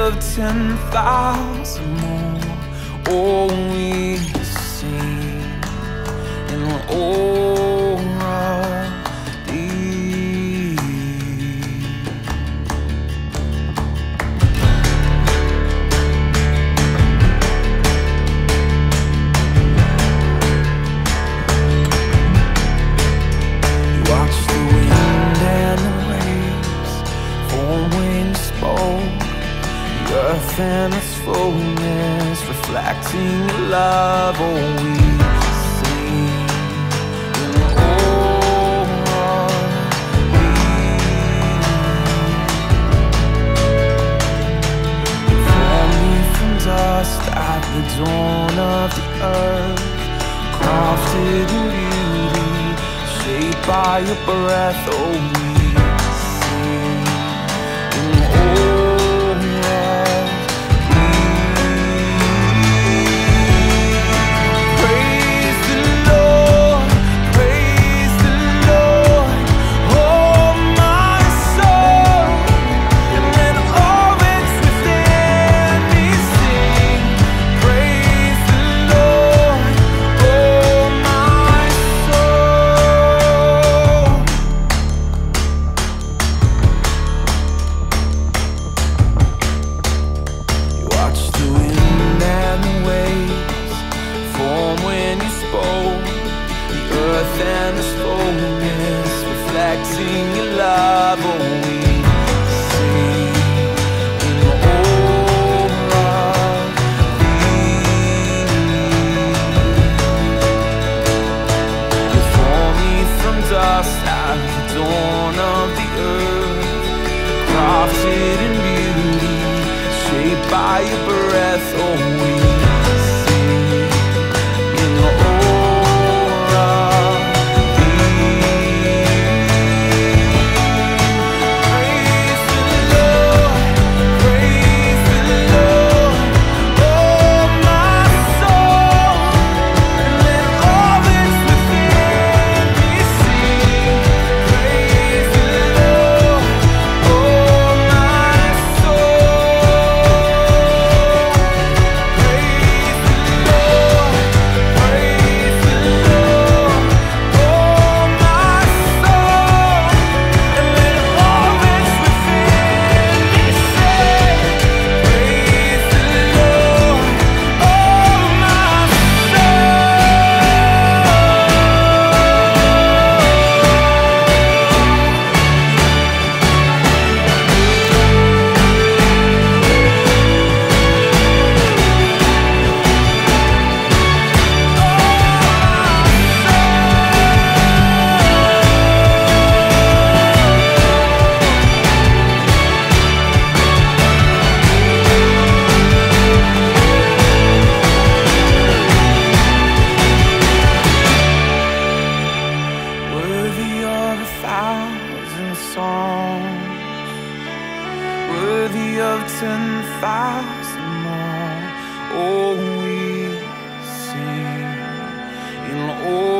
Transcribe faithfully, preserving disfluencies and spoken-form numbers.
of ten thousand more. Oh, we sing in awe of thee. You watch the wind and the waves form when you spoke. The earth and its fullness reflecting your love. Oh, we sing in awe of thee. You formed me from dust at the dawn of the earth, crafted in beauty, shaped by your breath. Oh, we sing in awe. And the slowness reflecting your love. Oh, we sing in awe of thee. You formed me from dust at the dawn of the earth, crafted in beauty, shaped by your breath. Oh, we sing in awe. Worthy of ten thousand more. Oh, we sing in awe.